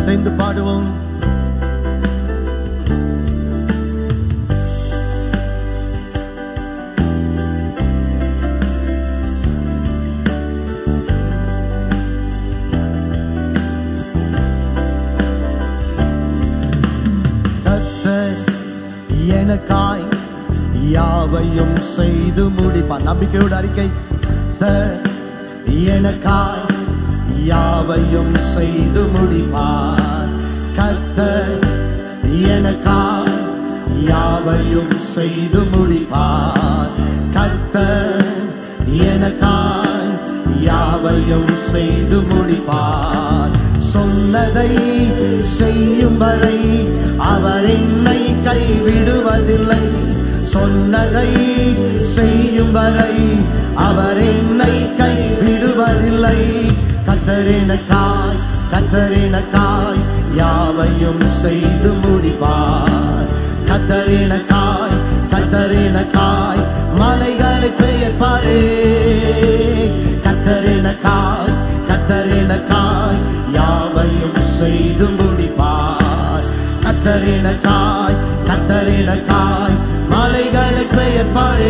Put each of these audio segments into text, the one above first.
சேர்ந்து பாடுவோம். கர்த்தர் எனக்காய் யாவையும் செய்து முடிப்பார். நம்பிக்கையோடு அறிக்கை. கர்த்தர் எனக்காய் யாவையும் செய்து முடிப்பார். கர்த்தர் எனக்காய் யாவையும் செய்து முடிப்பார். கர்த்தர் எனக்காய் யாவையும் செய்து முடிப்பார். சொன்னதை செய்யும் வரை அவர் என்னை கைவிடுவதில்லை. சொன்னதை செய்யும் வரை அவர் என்னை கைவிடுவதில்லை. கர்த்தர் எனக்காய், கர்த்தர் எனக்காய் யாவையும் செய்து முடிப்பார். கர்த்தர் எனக்காய், கர்த்தர் எனக்காய் மலைகளை பெயர்ப்பாரே. கர்த்தர் எனக்காய், கர்த்தர் எனக்காய் யாவையும் செய்து முடிப்பார். கர்த்தர் எனக்காய், கர்த்தர் எனக்காய் மலைகளை பெயர்ப்பாரே.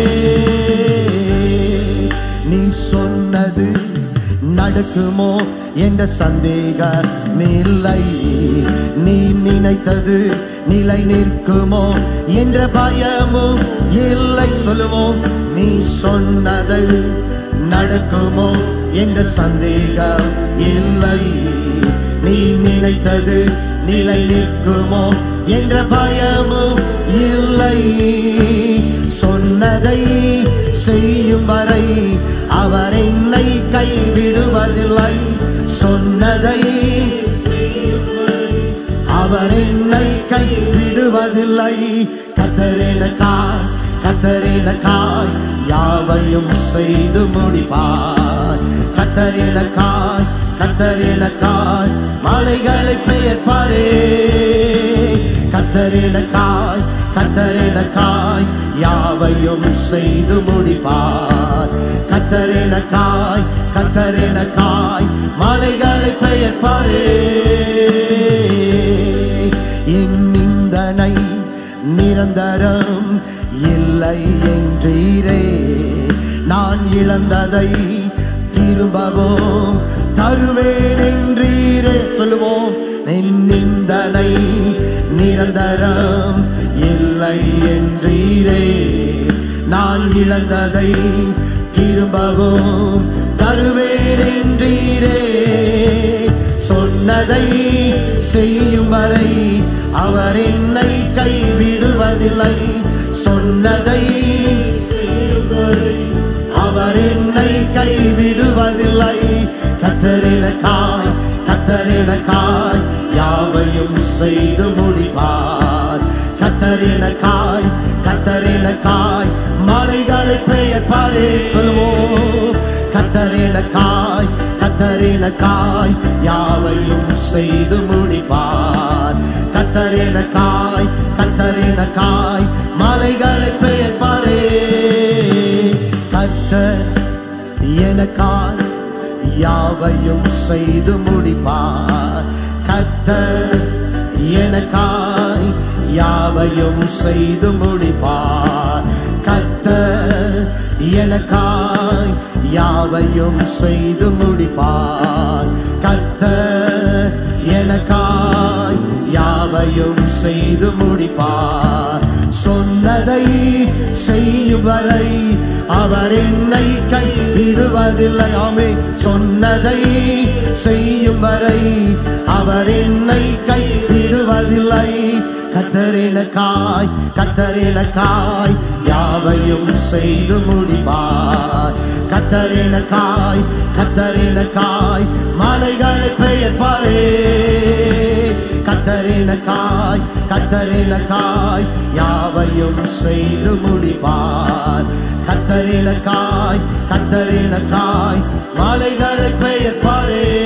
நீ சொன்னது நடக்குமோ என்ற சந்தேகமில்லை. நீ நினைத்தது நிலை நிற்குமோ என்ற பயமும் இல்லை. சொல்லுவோம். நீ சொன்னது நடக்குமோ என்ற சந்தேகம் இல்லை. நீ நினைத்தது நிலை நிற்குமோ என்ற பயமும் இல்லை. சொன்னதை செய்யும் வரை அவர் என்னை கைவிடுவதில்லை. சொன்னதை அவர் என்னை கைவிடுவதில்லை. கர்த்தர் எனக்காய், கர்த்தர் எனக்காய் யாவையும் செய்து முடிப்பார். கர்த்தர் எனக்காய், கர்த்தர் எனக்காய் மலைகளை பெயர்ப்பாரே. கர்த்தர் எனக்காய், கர்த்தர் எனக்காய் யாவையும் செய்து முடிப்பார். கர்த்தர் எனக்காய், கர்த்தர் எனக்காய் மலைகளை பெயர்ப்பாரே. என் நிந்தனை நிரந்தரம் இல்லை என்றீரே. நான் இழந்ததை திரும்பவும் தருவேன் என்றீரே. சொல்லுவோம். என் நிந்தனை நிரந்தரம் இல்லை என்றீரே. நான் இழந்ததை திரும்பவும் தருவேன் என்றீரே. சொன்னதை செய்யும் வரை அவர் என்னை கைவிடுவதில்லை. சொன்னதை செய்யும் வரை அவர் என்னை கைவிடுவதில்லை. கர்த்தர் எனக்காய், கர்த்தர் எனக்காய் யாவையும் செய்து முடிப்பார். கர்த்தர் எனக்காய், கர்த்தர் எனக்காய் மலைகளை பெயர்ப்பாரே. சொல்லுவோம். கர்த்தர் எனக்காய், கர்த்தர் எனக்காய் யாவையும் செய்து முடிப்பார். கர்த்தர் எனக்காய், கர்த்தர் எனக்காய் மலைகளை பெயர்ப்பாரே. கர்த்தர் எனக்காய் யாவையும் செய்து முடிப்பார். கர்த்தர் எனக்காய் யாவையும் செய்து முடிப்பார். கர்த்தர் எனக்காய் யாவையும் செய்து முடிப்பார். கர்த்தர் எனக்காய் யாவையும் செய்து முடிப்பார். சொன்னதை செய்யும் வரை அவர் என்னை கைவிடுவதில்லை. ஆமென். சொன்னதை செய்யும் வரை அவர் என்னை கைவிடுவதில்லை. கர்த்தர் எனக்காய், கர்த்தர் எனக்காய் யாவையும் செய்து முடிப்பார். கர்த்தர் எனக்காய், கர்த்தர் எனக்காய் மலைகளை பெயர்ப்பாரே. கர்த்தர் எனக்காய், கர்த்தர் எனக்காய் யாவையும் செய்து முடிப்பார். கர்த்தர் எனக்காய், கர்த்தர் எனக்காய் மலைகளை பெயர்ப்பாரே.